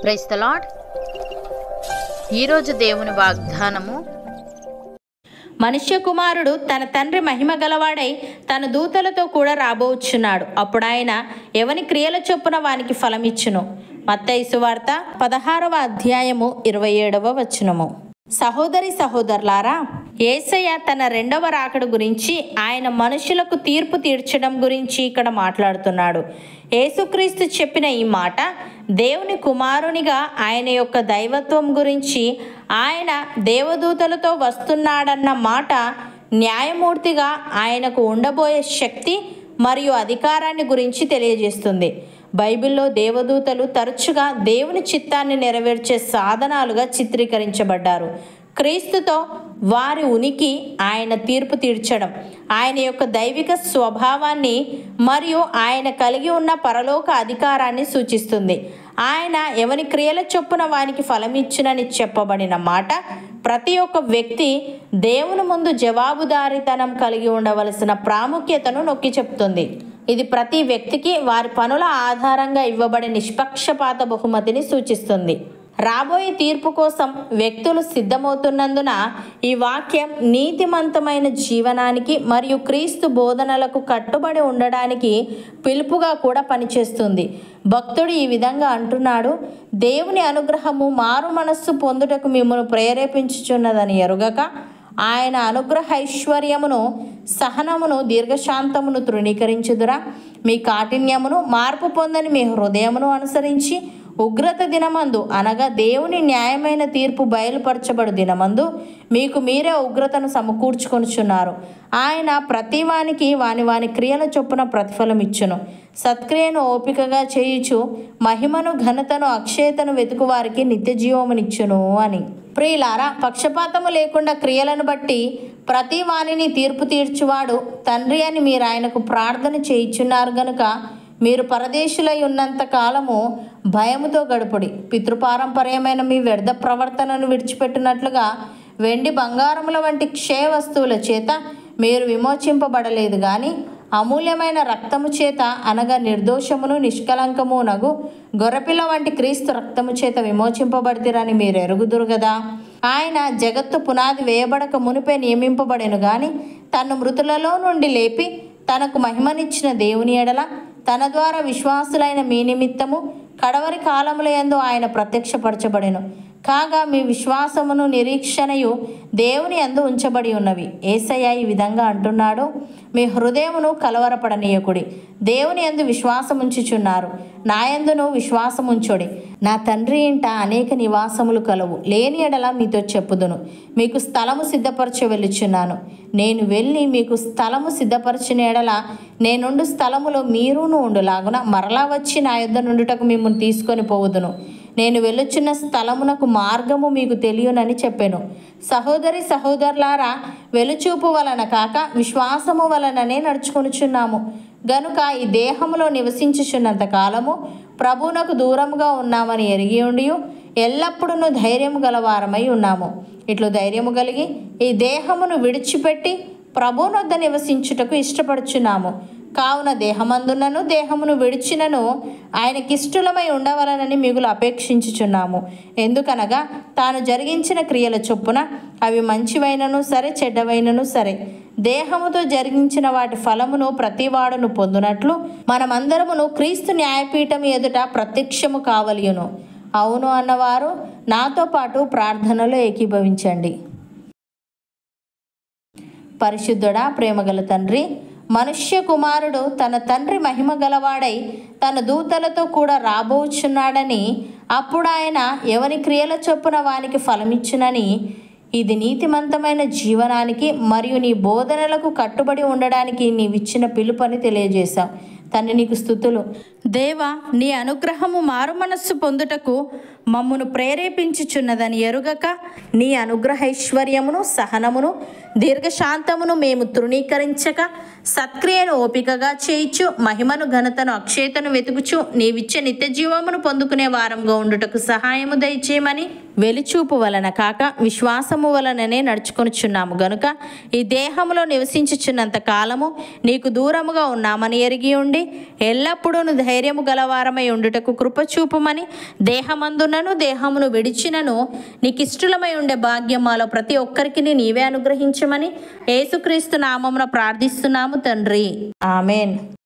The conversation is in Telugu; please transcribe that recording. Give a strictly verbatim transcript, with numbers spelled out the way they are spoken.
Praise the lord. ఈరోజు దేవుని వాగ్దానము, మనుష్య కుమారుడు తన తండ్రి మహిమ గలవాడై తన దూతలతో కూడా రాబోచున్నాడు. అప్పుడు ఆయన ఎవని క్రియల చొప్పున వానికి ఫలమిచ్చును. మత్తయి సువార్త పదహారవ అధ్యాయము ఇరవై ఏడవ వచనము. సహోదరి సహోదరులారా, యేసయ్య తన రెండవ రాకడ గురించి, ఆయన మనుషులకు తీర్పు తీర్చడం గురించి ఇక్కడ మాట్లాడుతున్నాడు. యేసుక్రీస్తు చెప్పిన ఈ మాట దేవుని కుమారునిగా ఆయన యొక్క దైవత్వం గురించి, ఆయన దేవదూతలతో వస్తున్నాడన్న మాట న్యాయమూర్తిగా ఆయనకు ఉండబోయే శక్తి మరియు అధికారాన్ని గురించి తెలియజేస్తుంది. బైబిల్లో దేవదూతలు తరచుగా దేవుని చిత్తాన్ని నెరవేర్చే సాధనాలుగా చిత్రీకరించబడ్డారు. క్రీస్తుతో వారి ఉనికి ఆయన తీర్పు తీర్చడం, ఆయన యొక్క దైవిక స్వభావాన్ని మరియు ఆయన కలిగి ఉన్న పరలోక అధికారాన్ని సూచిస్తుంది. ఆయన ఎవని క్రియల చొప్పున వానికి ఫలమిచ్చునని చెప్పబడిన మాట ప్రతి ఒక్క వ్యక్తి దేవుని ముందు జవాబుదారీతనం కలిగి ఉండవలసిన ప్రాముఖ్యతను నొక్కి చెప్తుంది. ఇది ప్రతి వ్యక్తికి వారి పనుల ఆధారంగా ఇవ్వబడే నిష్పక్షపాత బహుమతిని సూచిస్తుంది. రాబోయే తీర్పు కోసం వ్యక్తులు సిద్ధమవుతున్నందున ఈ వాక్యం నీతిమంతమైన జీవనానికి మరియు క్రీస్తు బోధనలకు కట్టుబడి ఉండడానికి పిలుపుగా కూడా పనిచేస్తుంది. భక్తుడు ఈ విధంగా అంటున్నాడు, దేవుని అనుగ్రహము మారు మనస్సు పొందుటకు మిమ్మల్ని ప్రేరేపించుచున్నదని ఎరుగక, ఆయన అనుగ్రహ ఐశ్వర్యమును, సహనమును, దీర్ఘశాంతమును తృణీకరించుదురా? మీ కాఠిన్యమును, మార్పు పొందని మీ హృదయమును అనుసరించి ఉగ్రత దినమందు, అనగా దేవుని న్యాయమైన తీర్పు బయలుపరచబడు దినమందు మీకు మీరే ఉగ్రతను సమకూర్చుకొనుచున్నారు. ఆయన ప్రతివానికి వాని వాని క్రియల చొప్పున ప్రతిఫలం ఇచ్చును. సత్క్రియను ఓపికగా చేయుచు మహిమను, ఘనతను, అక్షయతను వెతుకు వారికి నిత్య జీవమునిచ్చును అని. ప్రియులారా, పక్షపాతము లేకుండా క్రియలను బట్టి ప్రతి వానిని తీర్పు తీర్చువాడు తండ్రి అని మీరు ఆయనకు ప్రార్థన చేయుచున్నారు గనుక మీరు పరదేశులై ఉన్నంత కాలము భయముతో గడుపుడి. పితృపారంపర్యమైన మీ వ్యర్థ ప్రవర్తనను విడిచిపెట్టినట్లుగా వెండి బంగారముల వంటి క్షయ వస్తువుల చేత మీరు విమోచింపబడలేదు కానీ అమూల్యమైన రక్తము చేత, అనగా నిర్దోషమును నిష్కలంకము నగు గొర్రెపిల్ల వంటి క్రీస్తు రక్తము చేత విమోచింపబడితిరని మీరు ఎరుగుదురు కదా. ఆయన జగత్తు పునాది వేయబడక మునిపే నియమింపబడెను గాని తను మృతులలో నుండి లేపి తనకు మహిమనిచ్చిన దేవుని ఎడల తన ద్వారా విశ్వాసులైన మీ నిమిత్తము కడవరి కాలముల యందు ఆయన ప్రత్యక్షపరచబడెను. కాగా మీ విశ్వాసమును, నిరీక్షణయు దేవుని యందు ఉంచబడి ఉన్నవి. యేసయ్య ఈ విధంగా అంటున్నాడు, మీ హృదయమును కలవరపడనీయకుడి, దేవుని యందు విశ్వాసముంచుచున్నారు, నా యందును విశ్వాసముంచుడి. నా తండ్రి ఇంట అనేక నివాసములు కలవు, లేని ఎడల మీతో చెప్పుదును. మీకు స్థలము సిద్ధపరచ వెళ్ళుచున్నాను. నేను వెళ్ళి మీకు స్థలము సిద్ధపరచిన ఎడల నేనుండు స్థలములో మీరును ఉండులాగున మరలా వచ్చి నా యొద్ద నుండుటకు మిమ్మల్ని తీసుకొని పోవుదును. నేను వెళ్ళుచున్న స్థలమునకు మార్గము మీకు తెలియనని చెప్పాను. సహోదరి సహోదరులారా, వెలుచూపు వలన కాక విశ్వాసము వలననే నడుచుకొనుచున్నాము గనుక ఈ దేహములో నివసించుచున్నంత కాలము ప్రభువునకు దూరముగా ఉన్నామని ఎరిగి ఉండి ఎల్లప్పుడూ ధైర్యము గలవారమై ఉన్నాము. ఇట్లు ధైర్యము కలిగి ఈ దేహమును విడిచిపెట్టి ప్రభువునొద్ద నివసించుటకు ఇష్టపడుచున్నాము. కావున దేహమందున్నను దేహమును విడిచినను ఆయనకిష్టులమై ఉండవలనని మిగులు అపేక్షించుచున్నాము. ఎందుకనగా తాను జరిగించిన క్రియల చొప్పున అవి మంచివైనను సరే, చెడ్డవైనను సరే, దేహముతో జరిగించిన వాటి ఫలమును ప్రతివాడును పొందునట్లు మనమందరమును క్రీస్తు న్యాయపీఠం ఎదుట ప్రత్యక్షము కావలియును. అవును అన్నవారు నాతో పాటు ప్రార్థనలో ఏకీభవించండి. పరిశుద్ధుడా, ప్రేమగల తండ్రి, మనుష్య కుమారుడు తన తండ్రి మహిమ గలవాడై తన దూతలతో కూడా రాబోచున్నాడని, అప్పుడు ఆయన ఎవని క్రియల చొప్పున వానికి ఫలమిచ్చునని, ఇది నీతిమంతమైన జీవనానికి మరియు నీ బోధనలకు కట్టుబడి ఉండడానికి నీవిచ్చిన పిలుపని తెలియజేశావు. తండ్రి, నీకు స్తుతులు. దేవా, నీ అనుగ్రహము మారు మనస్సు పొందుటకు మమ్మును ప్రేరేపించుచున్నదని ఎరుగక నీ అనుగ్రహైశ్వర్యమును, సహనమును, దీర్ఘశాంతమును మేము తృణీకరించక సత్క్రియను ఓపికగా చేయిచు మహిమను, ఘనతను, అక్షయతను వెతుకుచు నీవిచ్చే నిత్య జీవమును పొందుకునే వారంగా ఉండుటకు సహాయము దయచేయమని వెలిచూపు వలన కాక విశ్వాసము వలననే నడుచుకొనుచున్నాము గనుక ఈ దేహములో నివసించుచున్నంత కాలము నీకు దూరముగా ఉన్నామని ఎరిగి ఉండి ఎల్లప్పుడూ ధైర్యము గలవారమై ఉండుటకు కృపచూపుమని దేహమందునను దేహమును విడిచినను నీకు ఇష్టలమై ఉండే భాగ్యం మాలో ప్రతి ఒక్కరికి నీవే అనుగ్రహించమని యేసుక్రీస్తు నామమున ప్రార్థిస్తున్నాము తండ్రి. ఆమెన్.